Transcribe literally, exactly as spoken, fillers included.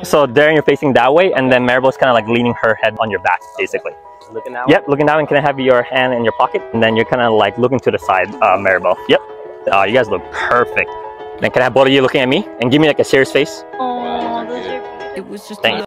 So there you're facing that way, and then Maribel's kind of like leaning her head on your back, basically. Okay. Looking that way? Yep, looking that way. Can I have your hand in your pocket? And then you're kind of like looking to the side, uh, Maribel. Yep. Uh, you guys look perfect. Then can I have both of you looking at me? And give me like a serious face? Oh, those are... It was just... Thanks.